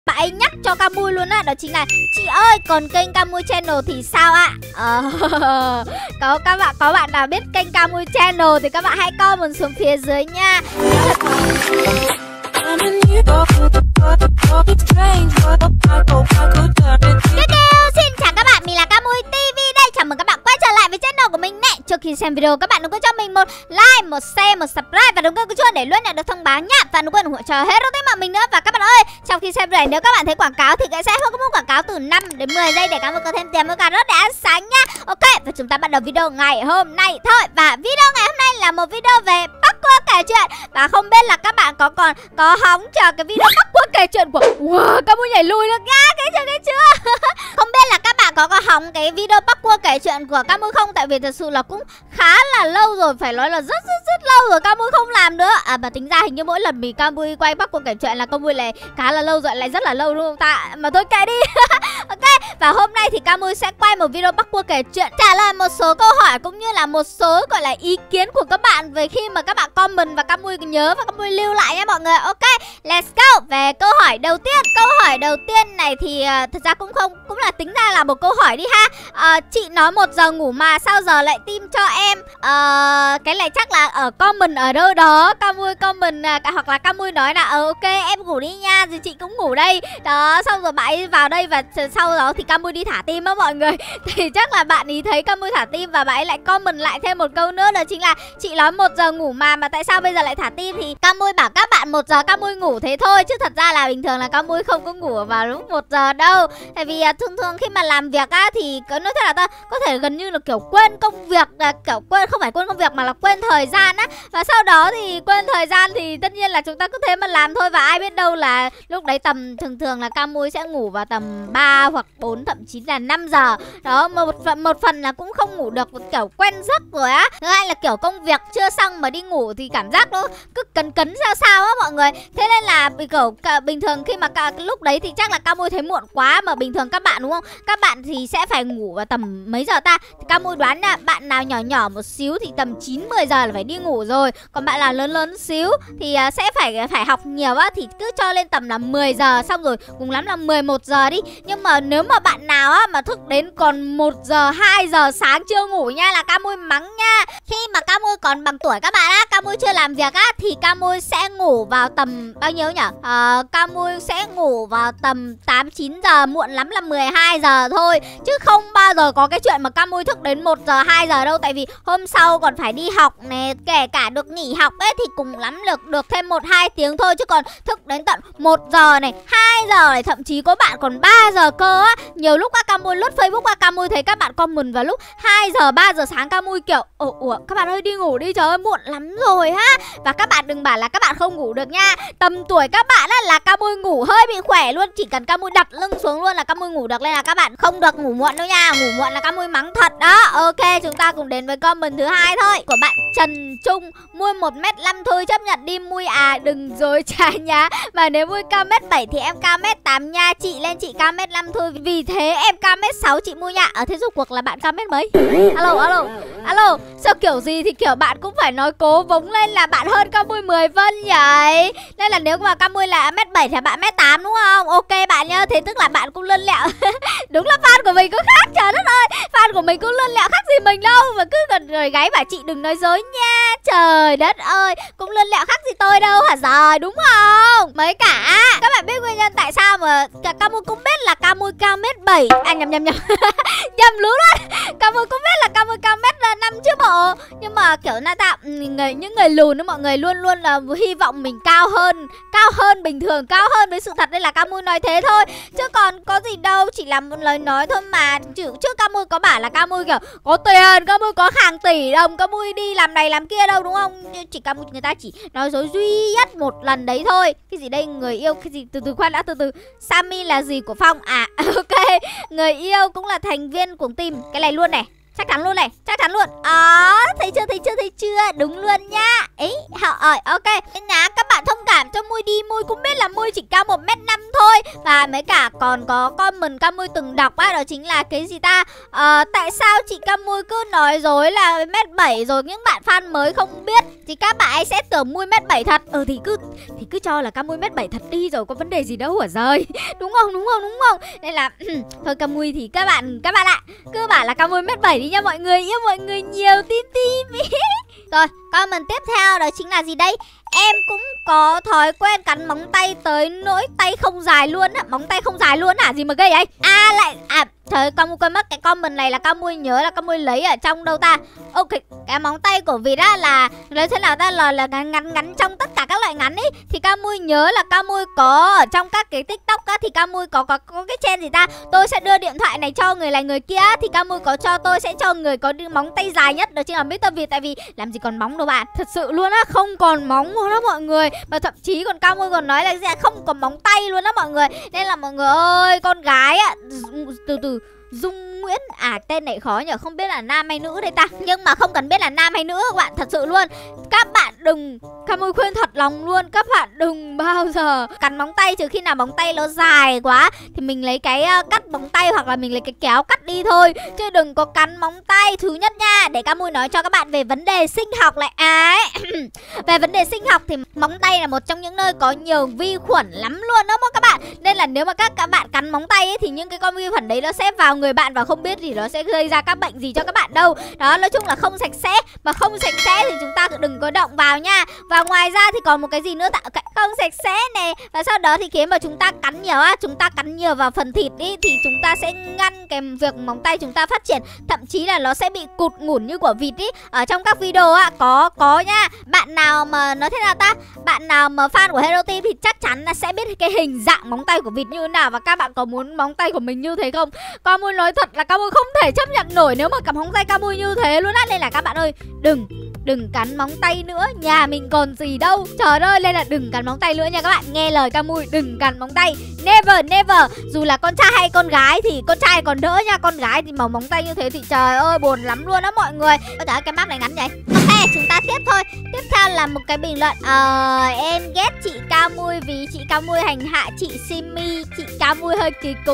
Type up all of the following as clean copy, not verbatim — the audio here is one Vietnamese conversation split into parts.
Bạn ấy nhắc cho Camui luôn á, đó chính là chị ơi, còn kênh Camui Channel thì sao ạ? Có bạn nào biết kênh Camui Channel thì các bạn hãy comment xuống phía dưới nha. Xin chào các bạn, mình là Camui TV đây. Chào mừng các bạn quay trở lại với channel của mình nè. Trước khi xem video các bạn đừng quên cho mình một like, một share, một subscribe và đừng quên chuông để luôn nhận được thông báo nhá. Và đừng quên ủng hộ cho hết đối với mình nữa. Và các bạn ơi, trong khi xem video này nếu các bạn thấy quảng cáo thì sẽ không có một quảng cáo từ 5 đến 10 giây để Camui có thêm tiền với cà rốt để ăn sáng nhá. Ok, và chúng ta bắt đầu video ngày hôm nay thôi. Và video ngày hôm nay là một video về Bắc Cua kể chuyện. Và không biết là các bạn có hóng chờ cái video Bắc Cua kể chuyện của Camui nhảy lùi được nha, cái chưa? Không biết là các bạn có hóng cái video Bắc Cua kể chuyện của Camui không? Tại vì thật sự là cũng khá là lâu rồi, phải nói là rất lâu rồi Camui không làm nữa. Mà tính ra hình như mỗi lần mình Camui quay Bắc Cua kể chuyện là Camui lại khá là lâu rồi, lại rất là lâu đúng không ta? Mà thôi kệ đi. Ok, và hôm nay thì Camui sẽ quay một video Bắc Cua kể chuyện, trả lời một số câu hỏi cũng như là một số gọi là ý kiến của các bạn về khi mà các bạn comment và Camui nhớ và Camui lưu lại nha mọi người. Ok, let's go. Về câu hỏi đầu tiên. Câu hỏi đầu tiên này thì thật ra cũng là tính ra là một câu hỏi đi ha. Chị nói 1 giờ ngủ mà sao giờ lại tim cho em? Cái này chắc là ở comment ở đâu đó Camui comment hoặc là Camui nói là ok em ngủ đi nha, thì chị cũng ngủ đây. Đó, xong rồi bạn ấy vào đây và sau đó thì Camui đi thả tim á mọi người. Thì chắc là bạn ý thấy Camui thả tim và bạn ấy lại comment lại thêm một câu nữa, đó chính là chị nói 1 giờ ngủ mà tại sao bây giờ lại thả tim? Thì Camui bảo các bạn 1 giờ Camui ngủ thế thôi, chứ thật ra là bình thường là Camui không có ngủ vào lúc 1 giờ đâu. Tại vì thường khi mà làm việc á thì nói thật là ta có thể gần như là kiểu quên công việc, kiểu quên, không phải quên công việc mà là quên thời gian á. Và sau đó thì quên thời gian thì tất nhiên là chúng ta cứ thế mà làm thôi. Và ai biết đâu là lúc đấy tầm thường là Camui sẽ ngủ vào tầm 3 hoặc 4 thậm chí là 5 giờ. Đó, một phần là cũng không ngủ được, kiểu quen giấc rồi á. Thứ hai là kiểu công việc chưa xong mà đi ngủ thì cảm giác nó cứ cấn sao á mọi người. Thế nên là kiểu bình thường khi mà lúc đấy thì chắc là Camui thấy muộn quá, mà bình thường các bạn đúng không? Các bạn thì sẽ phải ngủ vào tầm mấy giờ ta? Thì Camui đoán là bạn nào nhỏ một xíu thì tầm 9-10 giờ là phải đi ngủ rồi. Còn bạn nào lớn xíu thì sẽ phải học nhiều á thì cứ cho lên tầm là 10 giờ, xong rồi cùng lắm là 11 giờ đi. Nhưng mà nếu mà bạn nào á mà thức đến còn 1 giờ 2 giờ sáng chưa ngủ nha là Camui mắng nha. Khi mà Camui còn bằng tuổi các bạn á, Camui chưa làm việc á thì Camui sẽ ngủ vào tầm bao nhiêu nhỉ? Camui sẽ ngủ vào tầm 8-9 giờ, muộn lắm là 12 giờ thôi. Chứ không bao giờ có cái chuyện mà Camui thức đến 1 giờ 2 giờ đâu. Tại vì hôm sau còn phải đi học nè, kể cả được nghỉ học ấy thì cùng lắm được thêm 1-2 tiếng thôi. Chứ còn thức đến tận 1 giờ này, 2 giờ này, thậm chí có bạn còn 3 giờ cơ á. Nhiều lúc các Camui lướt Facebook á, Camui thấy các bạn comment vào lúc 2 giờ, 3 giờ sáng. Camui kiểu ủa các bạn ơi đi ngủ đi, trời ơi muộn lắm rồi ha. Và các bạn đừng bảo là các bạn không ngủ được nha. Tầm tuổi các bạn á là Camui ngủ hơi bị khỏe luôn. Chỉ cần Camui đặt lưng xuống luôn là Camui ngủ được. Nên là các bạn không được ngủ muộn đâu nha. Ngủ muộn là Camui mắng thật đó. Ok, chúng ta cùng đến với comment thứ 2 thôi. Của bạn Trần Trung. Mui 1m5 thôi chấp nhận đi mui à, đừng dối trá nhá. Mà nếu mui cao 1m7 thì em cao 1m8 nha. Chị lên chị cao 1m5 thôi, vì thế em cao 1m6 chị mui nha. Ở thế rốt cuộc là bạn cao mét mấy? Alo, sao kiểu gì thì kiểu bạn cũng phải nói cố vống lên là bạn hơn Camui 10 phân vậy. Nên là nếu mà Camui là 1m7 thì bạn 1m8 đúng không? Ok bạn nhá, thế tức là bạn cũng lươn lẹo. Đúng là fan của mình có khác, trời đất ơi. Fan của mình cũng lươn lẹo khác gì mình đâu. Mà cứ gần rồi gáy bảo chị đừng nói dối nha. Trời đất ơi, cũng lươn lẹo khác gì tôi đâu hả giời, đúng không? Mấy cả các bạn biết nguyên nhân tại sao mà Camui cũng biết là Camui cao 1m7. Nhầm nhầm lú luôn. Camui cũng biết là Camui cao 1m5 chứ bộ. Nhưng mà kiểu là những người lùn đó mọi người luôn là hy vọng mình cao hơn bình thường, cao hơn với sự thật. Đây là Camui nói thế thôi, chứ còn có gì đâu, chỉ là một lời nói thôi mà. Trước Camui có bảo là Camui kiểu có tiền, Camui có hàng tỷ đồng, Camui đi làm này làm kia đâu đúng không? Chỉ Camui người ta chỉ nói dối duy nhất một lần đấy thôi. Cái gì đây, người yêu cái gì? Từ khoan đã, từ Sammy là gì của Phong à? Ok, người yêu cũng là thành viên của team. Cái này luôn này, chắc chắn luôn này, chắc chắn luôn. Thấy chưa, đúng luôn nha. Ấy, ok. Nên là các bạn thông cảm cho Mui đi, Mui cũng biết là Mui chỉ cao 1m5 thôi. Và mấy cả còn có comment Camui từng đọc á, đó chính là cái gì ta? Tại sao chị Camui cứ nói dối là 1m7 rồi những bạn fan mới không biết. thì các bạn ấy sẽ tưởng Mui 1m7 thật. Thì cứ cho là ca Mui 1m7 thật đi rồi, có vấn đề gì đâu hả giời. Đúng không? Nên là thôi ca Mui thì các bạn ạ, cứ bảo là ca Mui 1m7 đi nha mọi người. Yêu mọi người nhiều, tim. Rồi, comment tiếp theo đó chính là gì đây? Em cũng có thói quen cắn móng tay tới nỗi tay không dài luôn á. Móng tay không dài luôn à? Gì mà gây ấy? Trời, Ca Mui quên mất cái comment này là Ca Mui nhớ là Ca Mui lấy ở trong đâu ta? Ok, cái móng tay của vịt á là lấy thế nào ta, là ngắn trong tất cả các loại ngắn ấy. Thì Ca Mui nhớ là Ca Mui có ở trong các cái TikTok á, thì Ca Mui có cái trend gì ta? Tôi sẽ đưa điện thoại này cho người này người kia, thì Ca Mui có cho tôi sẽ cho người có móng tay dài nhất, đó chính là Mr. Vịt. Tại vì làm gì còn móng đâu bạn, thật sự luôn á, không còn móng luôn đó mọi người. Mà thậm chí còn Ca Mui còn nói là không còn móng tay luôn đó mọi người. Nên là mọi người ơi, con gái á, từ Dung Nguyễn, tên này khó nhỉ, không biết là nam hay nữ đây ta. Nhưng mà không cần biết là nam hay nữ các bạn, thật sự luôn. Các bạn đừng, Ca Mui khuyên thật lòng luôn, các bạn đừng bao giờ cắn móng tay trừ khi nào móng tay nó dài quá thì mình lấy cái cắt móng tay, hoặc là mình lấy cái kéo cắt đi thôi, chứ đừng có cắn móng tay. Thứ nhất nha, để Ca Mui nói cho các bạn về vấn đề sinh học lại về vấn đề sinh học thì móng tay là một trong những nơi có nhiều vi khuẩn lắm luôn đó các bạn. Nên là nếu mà các bạn cắn móng tay ấy, thì những cái con vi khuẩn đấy nó sẽ vào người bạn và không biết thì nó sẽ gây ra các bệnh gì cho các bạn đâu. Đó, nói chung là không sạch sẽ. Mà không sạch sẽ thì chúng ta đừng có động vào nha. Và ngoài ra thì còn một cái gì nữa, không sạch sẽ này. Và sau đó thì khi mà chúng ta cắn nhiều á, chúng ta cắn nhiều vào phần thịt ý, thì chúng ta sẽ ngăn cái việc móng tay chúng ta phát triển. Thậm chí là nó sẽ bị cụt ngủn như của vịt ý. Ở trong các video á, có nha. Bạn nào mà nói thế nào ta, bạn nào mà fan của Hero Team thì chắc chắn là sẽ biết cái hình dạng móng tay của vịt như thế nào. Và các bạn có muốn móng tay của mình như thế không? Ca Mui nói thật là Ca Mui không thể chấp nhận nổi nếu mà cắm móng tay Ca Mui như thế luôn á. Nên là các bạn ơi, đừng cắn móng tay nữa, nhà mình còn gì đâu. Trời ơi, nên là đừng cắn móng tay nữa nha các bạn. Nghe lời Ca Mui, đừng cắn móng tay. Never. Dù là con trai hay con gái thì con trai còn đỡ nha, con gái thì móng tay như thế thì trời ơi buồn lắm luôn đó mọi người. Ôi trời ơi, cái map này ngắn vậy. Ok, chúng ta tiếp thôi. Tiếp theo là một cái bình luận. Em ghét chị Ca Mui vì chị Ca Mui hành hạ chị Simi. Chị Ca Mui hơi kỳ cục.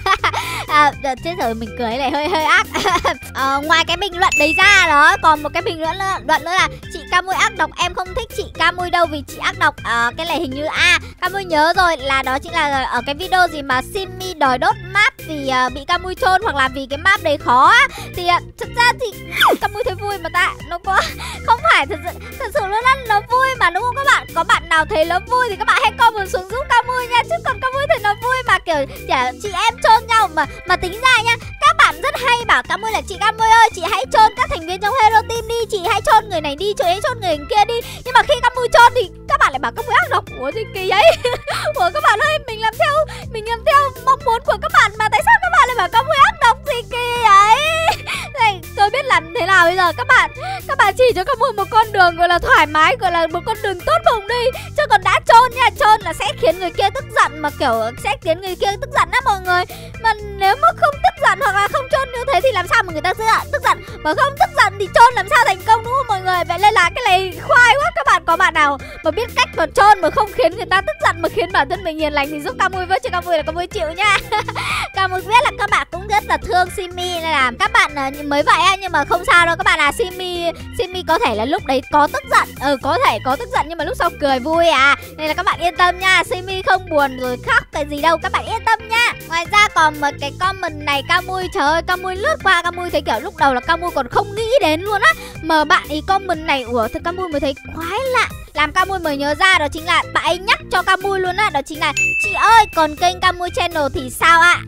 Chết rồi, mình cười này hơi ác. Ngoài cái bình luận đấy ra đó, còn một cái bình luận nữa là chị Ca Mui ác độc. Em không thích chị Ca Mui đâu vì chị ác độc. Cái này hình như Ca Mui nhớ rồi, là đó chính là ở cái video gì mà Simi đòi đốt map vì bị Ca Mui chôn, hoặc là vì cái map đấy khó á. Thì thực ra thì Ca Mui thấy vui mà ta, nó có không phải thật sự luôn á, nó vui mà đúng không các bạn? Có bạn nào thấy nó vui thì các bạn hãy comment xuống giúp Ca Mui nha, chứ còn Ca Mui thấy nó vui mà kiểu chị em chôn nhau mà tính ra nha, các bạn rất hay bảo Ca Mui là chị Ca Mui ơi, chị hãy chôn các thành viên trong Hero Team đi, chị hãy chôn người này đi, chị hãy chôn người kia đi. Nhưng mà khi Ca Mui chôn thì các bạn lại bảo Ca Mui ác độc. Ủa gì kỳ vậy? Ủa các bạn ơi, mình làm theo mong muốn của các bạn mà tại sao các bạn lại bảo Ca Mui ác độc gì kỳ vậy? Này, tôi biết làm thế nào bây giờ các bạn chỉ cho Ca Mui một con đường gọi là thoải mái, gọi là một con đường tốt bụng đi, chứ còn đã chôn nha, chôn là sẽ khiến người kia tức giận, mà kiểu sẽ khiến người kia tức giận á mọi người. Mà nếu mà không tức giận hoặc là không chôn như thế thì làm sao mà người ta tức giận, mà không tức giận thì chôn làm sao thành công, đúng không mọi người? Vậy nên là cái này khoai quá. Các bạn có bạn nào mà biết cách mà chôn mà không khiến người ta tức giận mà khiến bản thân mình hiền lành thì giúp Ca Mui với, chứ Ca Mui là Ca Mui chịu nha. Ca Mui biết là các bạn cũng rất là thương Simi, nên là các bạn mới vậy á, nhưng mà không sao đâu các bạn à. Simi có thể là lúc đấy có tức giận, có thể có tức giận nhưng mà lúc sau cười vui nên là các bạn yên tâm nha. Simi không buồn rồi khóc cái gì đâu, các bạn yên tâm nha. Ngoài ra còn một cái comment này Ca Mui, trời ơi, Ca Mui lướt qua Ca Mui thấy kiểu lúc đầu là Ca Mui còn không nghĩ đến luôn á, mà bạn ý comment này thì Ca Mui mới thấy quái lạ, làm Ca Mui mới nhớ ra, đó chính là bạn ấy nhắc cho Ca Mui luôn á, đó chính là chị ơi, còn kênh Ca Mui Channel thì sao ạ?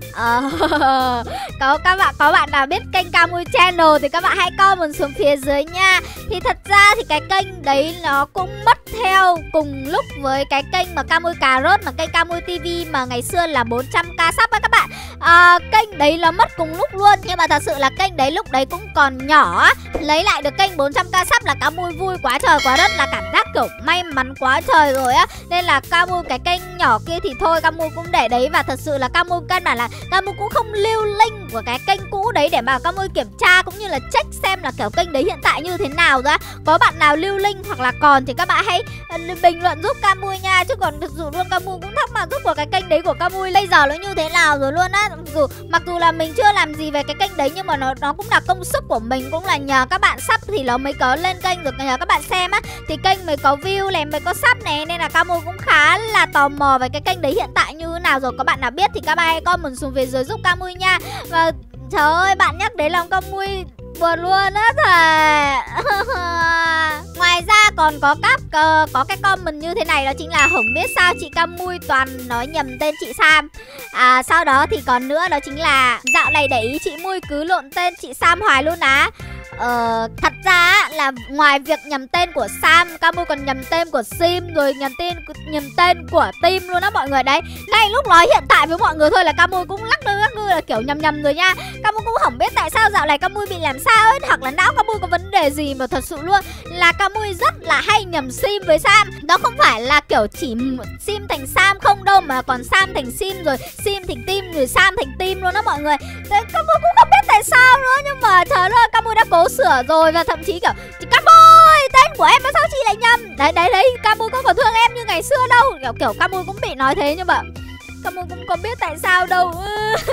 Có bạn nào biết kênh Ca Mui Channel thì các bạn hãy comment xuống phía dưới nha. Thì thật ra thì cái kênh đấy nó cũng mất theo cùng lúc với cái kênh mà Ca Mui Cà Rốt, mà kênh Ca Mui TV mà ngày xưa là 400k sub á các bạn. Kênh đấy nó mất cùng lúc luôn, nhưng mà thật sự là kênh đấy lúc đấy cũng còn nhỏ á. Lấy lại được kênh 400k sub là Ca Mui vui quá trời quá đất, là cảm giác kiểu may mắn quá trời rồi á. Nên là Ca Mui cái kênh nhỏ kia thì thôi Camui cũng để đấy. Và thật sự là Camui căn bản là Camui cũng không lưu link của cái kênh cũ đấy để mà Camui kiểm tra cũng như là check xem là kiểu kênh đấy hiện tại như thế nào ra. Có bạn nào lưu link hoặc là còn thì các bạn hãy bình luận giúp Camui nha. Chứ còn thật sự luôn Camui cũng thắc mắc giúp của cái kênh đấy của Camui bây giờ nó như thế nào rồi luôn á. Mặc dù là mình chưa làm gì về cái kênh đấy nhưng mà nó cũng là công sức của mình, cũng là nhờ các bạn sub thì nó mới có lên kênh được, nhờ các bạn xem á thì kênh mới có view này, mới có sub này, nên là Camui cũng khá là tò mò về cái kênh đấy hiện tại như thế nào rồi. Có bạn nào biết thì các bạn hãy comment xuống phía dưới giúp Camui nha. Và trời ơi, bạn nhắc đến lòng Camui buồn luôn á thề. Ngoài ra còn có cái comment như thế này, đó chính là không biết sao chị Camui toàn nói nhầm tên chị Sam. Sau đó thì còn nữa đó chính là dạo này để ý chị Mui cứ lộn tên chị Sam hoài luôn á. Thật ra là ngoài việc nhầm tên của Sam, Camui còn nhầm tên của Sim, rồi nhầm tên của Tim luôn á mọi người. Đấy, ngay lúc nói hiện tại với mọi người thôi là Camui cũng lắc lư là kiểu nhầm rồi nha. Camui cũng không biết tại sao dạo này Camui bị làm sao ấy, hoặc là não Camui có vấn đề gì mà thật sự luôn là Camui rất là hay nhầm Sim với Sam. Đó không phải là kiểu chỉ Sim thành Sam không đâu, mà còn Sam thành Sim, rồi Sim thành Tim, rồi Sam thành Tim luôn đó mọi người. Camui cũng không biết tại sao nữa, nhưng mà trời ơi Camui đã cố sửa rồi. Và thậm chí kiểu Camui, tên của em mà sao chị lại nhầm. Đấy, Camui có còn thương em như ngày xưa đâu. Kiểu Camui cũng bị nói thế nhưng mà Camui cũng có biết tại sao đâu.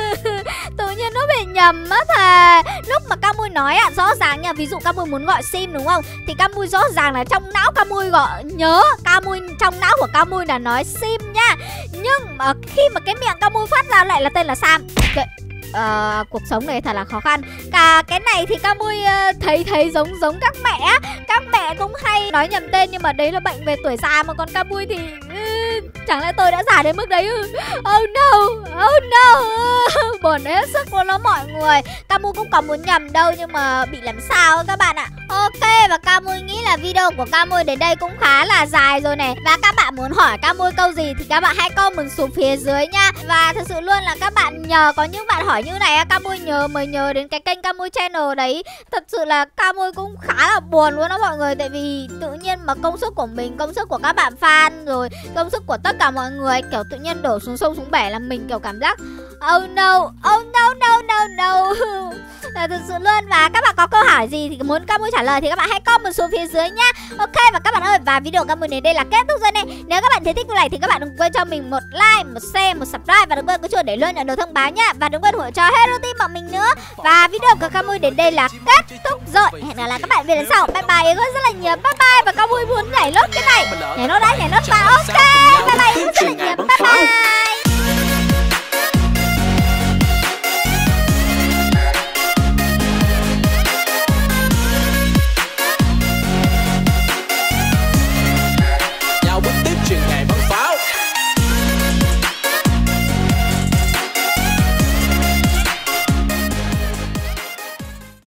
Tự nhiên nó bị nhầm á thề. Lúc mà Camui nói rõ ràng nha, ví dụ Camui muốn gọi Sim đúng không, thì Camui rõ ràng là trong não Camui gọi nhớ trong não của Camui là nói Sim nha. Nhưng mà khi mà cái miệng Camui phát ra lại là tên là Sam. Cuộc sống này thật là khó khăn. Cả cái này thì Camui thấy giống các mẹ. Các mẹ cũng hay nói nhầm tên, nhưng mà đấy là bệnh về tuổi già. Mà còn Camui thì chẳng lẽ tôi đã già đến mức đấy? Oh no. Buồn hết sức luôn đó mọi người. Camui cũng có muốn nhầm đâu, nhưng mà bị làm sao các bạn ạ. Ok, và Camui nghĩ là video của Camui đến đây cũng khá là dài rồi này. Và các bạn muốn hỏi Camui câu gì thì các bạn hãy comment xuống phía dưới nha. Và thật sự luôn là các bạn có những bạn hỏi như này, Camui mới nhớ đến cái kênh Camui Channel đấy. Thật sự là Camui cũng khá là buồn luôn đó mọi người. Tại vì tự nhiên mà công sức của mình, công sức của các bạn fan, rồi công sức của tất cả mọi người kiểu tự nhiên đổ xuống sông xuống bể, là mình kiểu cảm giác oh no. Thật sự luôn. Và các bạn có câu hỏi gì thì muốn Camui trả lời thì các bạn hãy comment xuống phía dưới nhá. Ok, và các bạn ơi, và video Camui đến đây là kết thúc rồi này. Nếu các bạn thấy thích video này thì các bạn đừng quên cho mình một like, một share, một subscribe, và đừng quên cái chuông để luôn nhận được thông báo nhá. Và đừng quên hỗ trợ Hero Team bọn mình nữa. Và video của Camui đến đây là kết thúc rồi. Hẹn gặp lại các bạn về lần sau. Bye bye rất là nhiều. Bye bye. Và Camui muốn nhảy